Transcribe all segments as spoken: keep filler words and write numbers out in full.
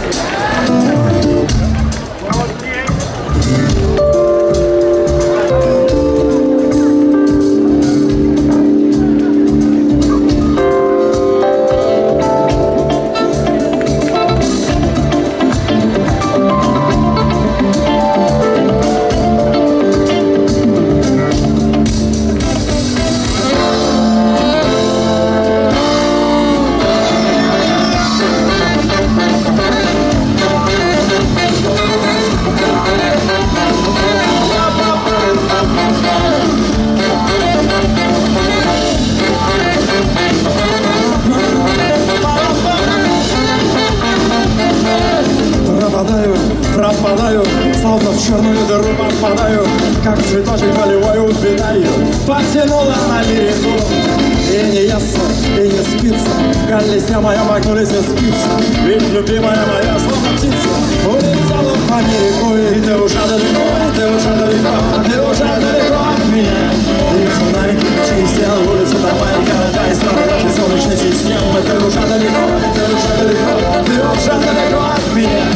Пропадаю, словно в черную дыру попадаю, как цветочек полевой убегаю. Потянула на берегу, и не естся, и не спится. Колесня моя макнулись и спится, ведь любимая моя, словно птица, улетела в Америку. И ты уже далеко, и ты уже далеко, ты уже далеко от меня. И между нами кирпичи стены, улицы, дома и города, и страны нашей солнечной системы. Ты уже далеко, ты уже далеко, ты уже далеко от меня.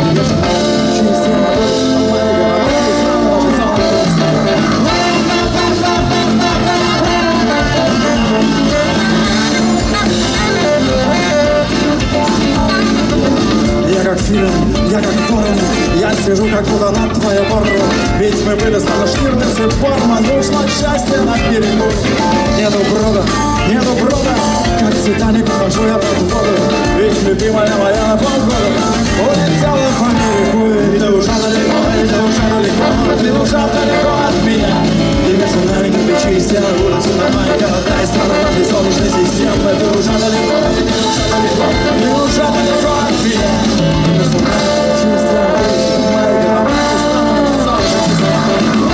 Я как фильм, я как ворон, я сижу как будто над твоей пору. Ведь мы были словно Штирлиц и Борман, ушло счастье на берегу. Нету брода, нету брода, как Титаник ухожу я под воду. Ведь любимая моя на полгода улетела в Америку. И ты уже далеко, и ты уже далеко, ты уже далеко от меня. И между нами кирпичи и стены, улицы, дома и города, и страны нашей солнечной системы. Ты уже далеко, и ты уже далеко, ты уже далеко от меня. И между нами кирпичи и стены, улицы, дома и города, и страны нашей солнечной системы.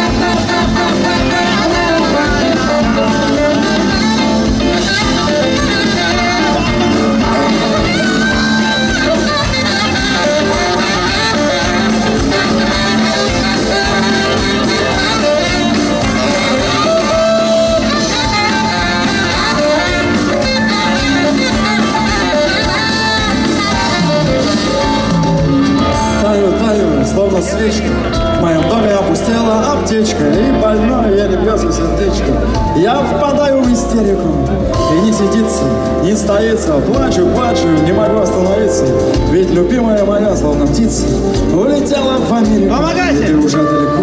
Словно свечка, в моем доме опустела аптечка, и больной я не бьется сердечко. Я впадаю в истерику, и не сидится, не стоится. Плачу, плачу, не могу остановиться, ведь любимая моя, словно птица, улетела в Америку. Помогайте! И ты уже далеко.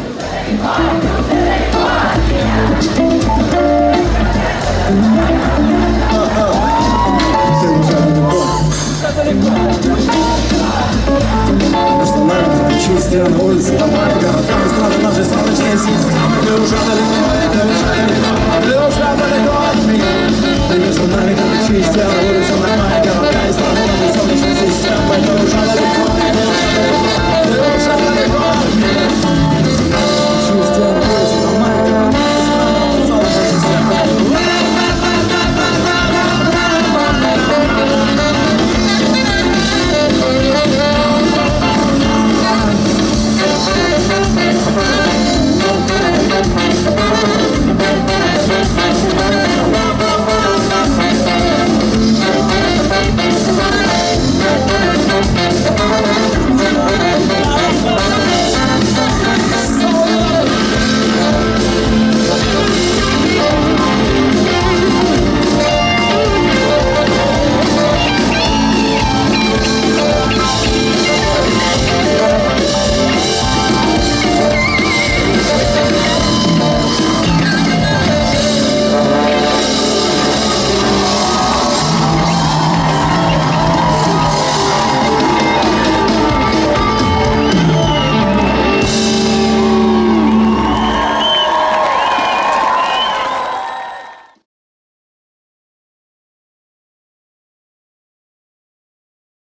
Ты уже далеко. Между нами кирпичи, стены, улицы, дома и города, и страны нашей солнечной системы. Ты уже далеко, ты уже далеко, ты уже далеко от меня. И между нами кирпичи, стены, улицы, дома